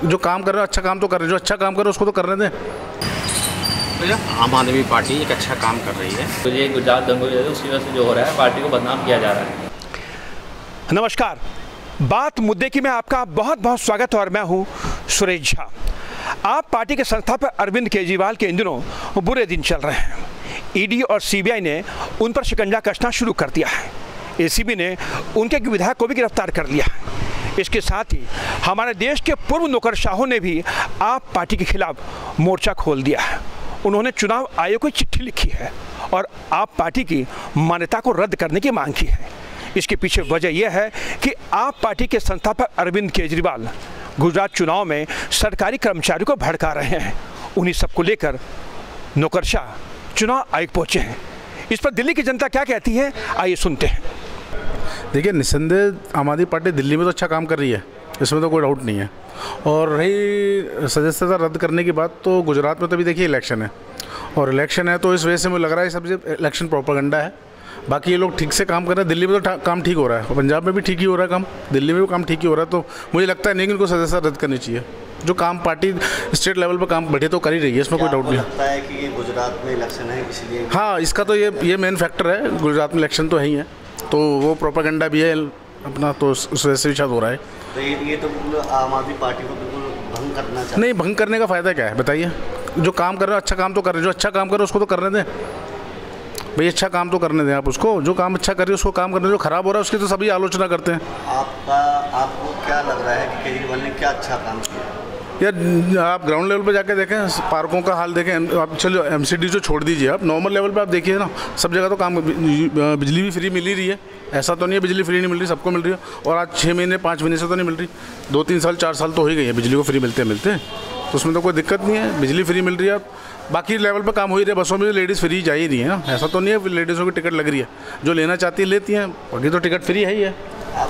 जो काम कर रहे हो अच्छा काम तो कर रहे हो, जो अच्छा काम कर रहे हो उसको तो करने दें। आम आदमी पार्टी एक अच्छा काम कर रही है। तो ये गुजरात दंगों उसकी वजह से जो हो रहा है, पार्टी को बदनाम किया जा रहा है। नमस्कार, बात मुद्दे की में आपका बहुत बहुत स्वागत है और मैं हूं सुरेश झा। आप पार्टी के संस्थापक अरविंद केजरीवाल के इन दिनों बुरे दिन चल रहे हैं। ईडी और सीबीआई ने उन पर शिकंजा कसना शुरू कर दिया है। एसीबी ने उनके विधायक को भी गिरफ्तार कर लिया है। इसके साथ ही हमारे देश के पूर्व नौकरशाहों ने भी आप पार्टी के खिलाफ मोर्चा खोल दिया है। उन्होंने चुनाव आयोग को चिट्ठी लिखी है और आप पार्टी की मान्यता को रद्द करने की मांग की है। इसके पीछे वजह यह है कि आप पार्टी के संस्थापक अरविंद केजरीवाल गुजरात चुनाव में सरकारी कर्मचारियों को भड़का रहे हैं। उन्हीं सबको लेकर नौकरशाह चुनाव आयोग पहुंचे हैं। इस पर दिल्ली की जनता क्या कहती है, आइए सुनते हैं। देखिए, निस्संदेह आम आदमी पार्टी दिल्ली में तो अच्छा काम कर रही है, इसमें तो कोई डाउट नहीं है। और रही सदस्यता रद्द करने की बात, तो गुजरात में तो अभी देखिए इलेक्शन है, और इलेक्शन है तो इस वजह से मुझे लग रहा है सबसे इलेक्शन प्रोपेगेंडा है। बाकी ये लोग ठीक से काम कर रहे हैं। दिल्ली में तो काम ठीक हो रहा है, पंजाब में भी ठीक ही हो रहा है काम, दिल्ली में भी काम ठीक ही हो रहा है। तो मुझे लगता है नहीं कि उनको सदस्यता रद्द करनी चाहिए। जो काम पार्टी स्टेट लेवल पर काम बैठे तो कर ही रही है, इसमें कोई डाउट नहीं लगता है कि ये गुजरात में इलेक्शन है इसलिए। हाँ, इसका तो ये मेन फैक्टर है। गुजरात में इलेक्शन तो है ही है, तो वो प्रोपेगेंडा भी है अपना, तो उस वजह से भी शायद हो रहा है। तो ये तो आम आदमी पार्टी को बिल्कुल भंग करना चाहिए। नहीं, भंग करने का फ़ायदा क्या है बताइए। जो काम कर रहे हो अच्छा काम तो कर रहे हो, जो अच्छा काम कर रहे हो उसको तो करने दें भाई। अच्छा काम तो करने दें आप उसको, जो काम अच्छा कर रहे हो उसको काम करने दें। जो खराब हो रहा है उसकी तो सभी आलोचना करते हैं। आपको क्या लग रहा है कि केजरीवाल ने क्या अच्छा काम किया? यार, आप ग्राउंड लेवल पे जाके देखें, पार्कों का हाल देखें। आप चलो एमसीडी जो छोड़ दीजिए, आप नॉर्मल लेवल पे आप देखिए ना, सब जगह तो काम, बिजली भी फ्री मिल ही रही है। ऐसा तो नहीं है बिजली फ्री नहीं मिल रही, सबको मिल रही है। और आज 6 महीने 5 महीने से तो नहीं मिल रही, 2-3 साल 4 साल तो हो ही गई है बिजली को फ्री मिलते तो उसमें तो कोई दिक्कत नहीं है, बिजली फ्री मिल रही है। बाकी लेवल पर काम हो ही रहे। बसों में लेडीज़ फ्री जा ही रही है ना, ऐसा तो नहीं है लेडीज़ों की टिकट लग रही है। जो लेना चाहती है लेती हैं, बाकी तो टिकट फ्री है ही है।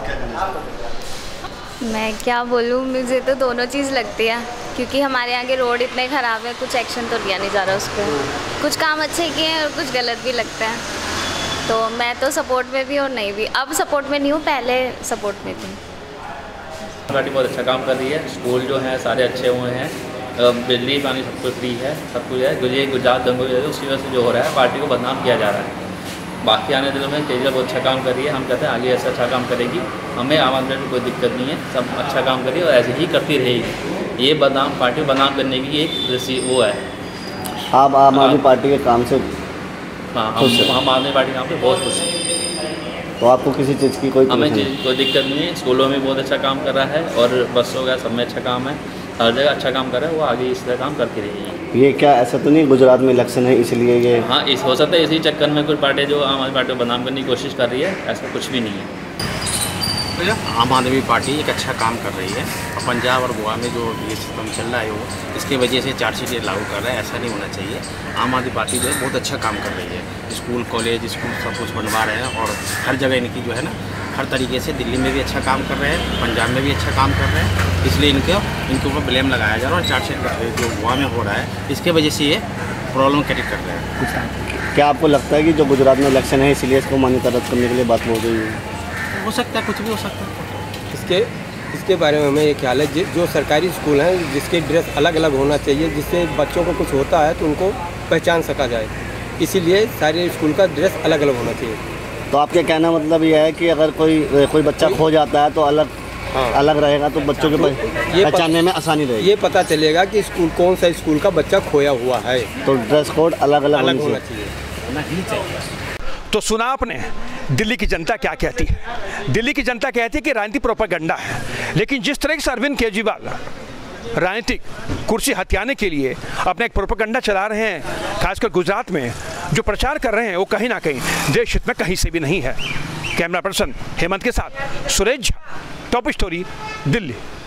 मैं क्या बोलूँ, मुझे तो दोनों चीज़ लगती है, क्योंकि हमारे यहाँ के रोड इतने ख़राब है, कुछ एक्शन तो लिया नहीं जा रहा उस पर। कुछ काम अच्छे किए हैं और कुछ गलत भी लगता है। तो मैं तो सपोर्ट में भी और नहीं भी। अब सपोर्ट में नहीं हूँ, पहले सपोर्ट में थी। पार्टी बहुत अच्छा काम कर रही है। स्कूल जो हैं सारे अच्छे हुए हैं, बिजली पानी सब कुछ फ्री है, सब कुछ है। ये गुजरात दंगों उसकी वजह से जो हो रहा है, पार्टी को बदनाम किया जा रहा है। बाकी आने दिनों में केजरीवाल बहुत अच्छा काम कर रही है। हम कहते हैं आगे ऐसा अच्छा काम करेगी, हमें आम आदमी को कोई दिक्कत नहीं है। सब अच्छा काम करिए और ऐसे ही करती रहेगी। ये बदनाम पार्टी को बदनाम करने की एक वो है। आप आम आदमी पार्टी के काम से? हाँ, हम आदमी पार्टी के काम से बहुत खुश हैं। तो आपको किसी चीज़ की कोई दिक्कत नहीं है। स्कूलों में बहुत अच्छा काम कर रहा है और बसों का सब में अच्छा काम है। हर जगह अच्छा काम कर रहा है, वो आगे इस तरह काम करती रहेगी। ये क्या ऐसा तो नहीं गुजरात में इलेक्शन है इसलिए ये? हाँ, हो सकता है इसी चक्कर में कुछ पार्टी जो आम आदमी पार्टी को बदनाम करने की कोशिश कर रही है, ऐसा कुछ भी नहीं है। आम आदमी पार्टी एक अच्छा काम कर रही है, और पंजाब और गोवा में जो ये सिस्टम चल रहा है वो इसकी वजह से चार्जशीट लागू कर रहा है, ऐसा नहीं होना चाहिए। आम आदमी पार्टी जो है बहुत अच्छा काम कर रही है। स्कूल कॉलेज सब कुछ बनवा रहे हैं, और हर जगह इनकी जो है ना, हर तरीके से दिल्ली में भी अच्छा काम कर रहे हैं, पंजाब में भी अच्छा काम कर रहे हैं। इसलिए इनके ऊपर ब्लेम लगाया जा रहा है, और चार्जशीट जो गोवा में हो रहा है इसके वजह से ये प्रॉब्लम क्रिएट कर रहे हैं। क्या आपको लगता है कि जो गुजरात में इलेक्शन है इसलिए इसको मान्यता रद्द करने के लिए बात हो गई है? हो सकता है, कुछ भी हो सकता है। इसके बारे में हमें ये ख्याल है, जो सरकारी स्कूल हैं जिसके ड्रेस अलग अलग होना चाहिए, जिससे बच्चों को कुछ होता है तो उनको पहचान सका जाए, इसीलिए सारे स्कूल का ड्रेस अलग अलग होना चाहिए। तो आपके कहना मतलब ये है कि अगर कोई बच्चा खो जाता है तो अलग रहेगा, तो बच्चों के पहचानने में आसानी रहेगी। ये पता चलेगा कि स्कूल कौन सा स्कूल का बच्चा खोया हुआ है, तो ड्रेस कोड अलग अलग होना चाहिए। तो सुना आपने दिल्ली की जनता क्या कहती है। दिल्ली की जनता कहती है कि राजनीति प्रोपेगेंडा है, लेकिन जिस तरह से अरविंद केजरीवाल राजनीतिक कुर्सी हथियाने के लिए अपना एक प्रोपेगेंडा चला रहे हैं, खासकर गुजरात में जो प्रचार कर रहे हैं, वो कहीं ना कहीं देश हित में कहीं से भी नहीं है। कैमरा पर्सन हेमंत के साथ सुरेश झा, टॉप स्टोरी, दिल्ली।